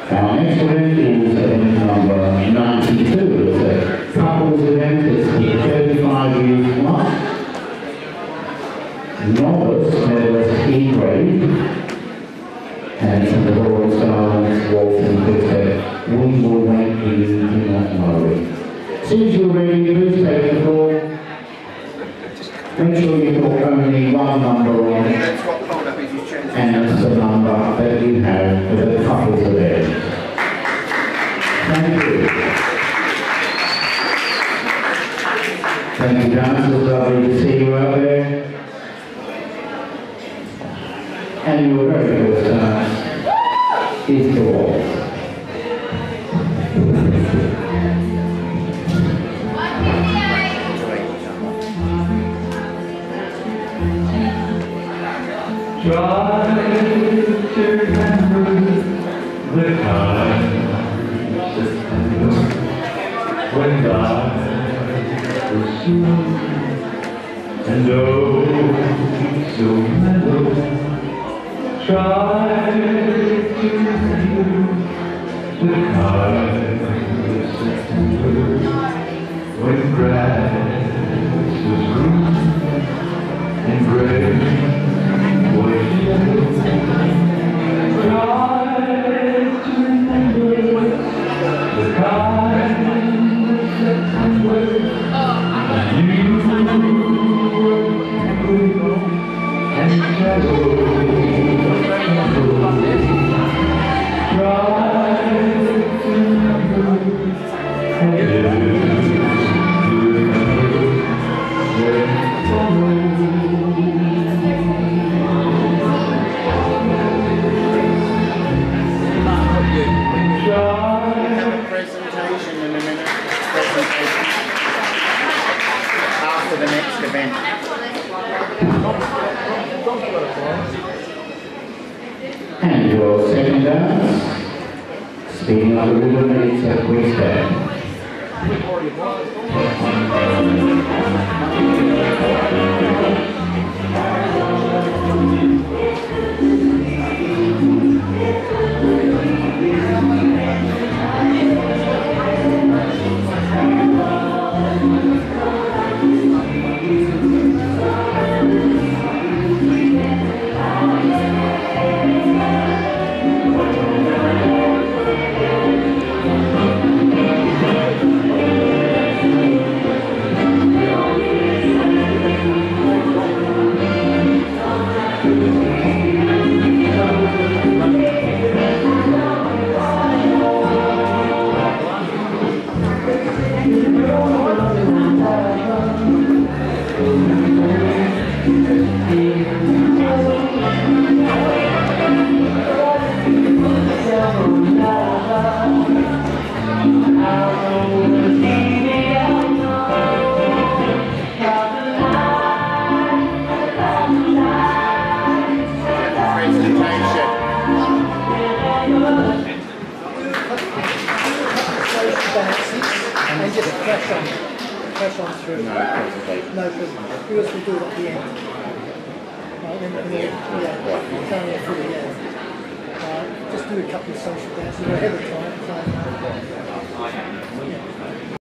Our next event is event number 92. It's a couples event. It's the 35 years plus. Novice medalist E grade. And it's in the Royal Stars, Walton, Pittsburgh. We will wait for you in that Myaree. As soon as you're ready, please take the floor. Make sure you put only one number on it. And it's the number that you have for the couples event. Thank you. Thank you, dancers. It's lovely to see you out there. And your very first dance is the waltz. Try to remember the time when God was smooth and oh so mellow. Try to remember the kind of September when grass was green and gray. After the next event. And your second dance, speaking of the rhythm, it's a quick step. And just press on through. No presentation. No presentation. Because we do it at the end. Right, then it's only a full just do a couple of social dances ahead of time.